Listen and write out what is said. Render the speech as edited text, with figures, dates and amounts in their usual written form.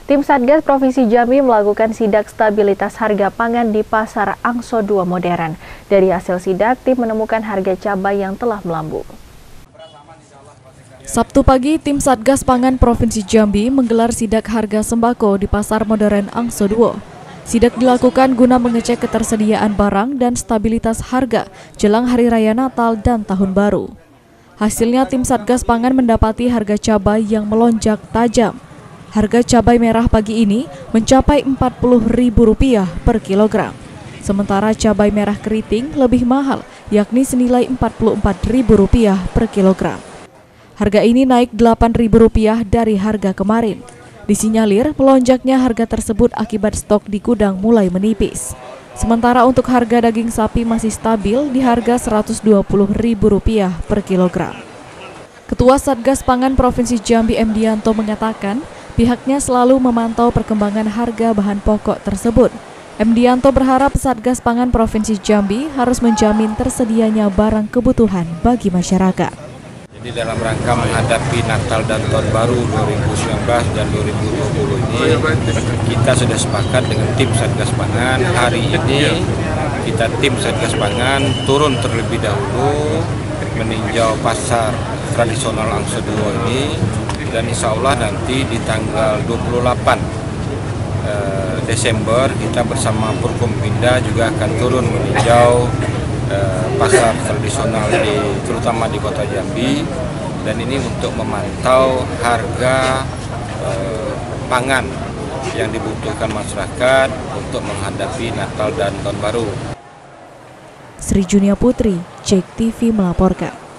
Tim Satgas Provinsi Jambi melakukan sidak stabilitas harga pangan di Pasar Angso 2 Modern. Dari hasil sidak, tim menemukan harga cabai yang telah melambung. Sabtu pagi, tim Satgas Pangan Provinsi Jambi menggelar sidak harga sembako di Pasar Modern Angso 2. Sidak dilakukan guna mengecek ketersediaan barang dan stabilitas harga jelang Hari Raya Natal dan Tahun Baru. Hasilnya, tim Satgas Pangan mendapati harga cabai yang melonjak tajam. Harga cabai merah pagi ini mencapai Rp40.000 per kilogram. Sementara cabai merah keriting lebih mahal, yakni senilai Rp44.000 per kilogram. Harga ini naik Rp8.000 dari harga kemarin. Disinyalir melonjaknya harga tersebut akibat stok di gudang mulai menipis. Sementara untuk harga daging sapi masih stabil di harga Rp120.000 per kilogram. Ketua Satgas Pangan Provinsi Jambi M. Dianto mengatakan, pihaknya selalu memantau perkembangan harga bahan pokok tersebut. M. Dianto berharap Satgas Pangan Provinsi Jambi harus menjamin tersedianya barang kebutuhan bagi masyarakat. Jadi dalam rangka menghadapi Natal dan Tahun Baru 2019 dan 2020 ini, kita sudah sepakat dengan tim Satgas Pangan. Hari ini kita tim Satgas Pangan turun terlebih dahulu meninjau pasar tradisional Angso 2 ini. Dan insya Allah nanti di tanggal 28 Desember kita bersama Forkompinda juga akan turun meninjau pasar tradisional terutama di Kota Jambi, dan ini untuk memantau harga pangan yang dibutuhkan masyarakat untuk menghadapi Natal dan Tahun Baru. Sri Junia Putri, JEK TV melaporkan.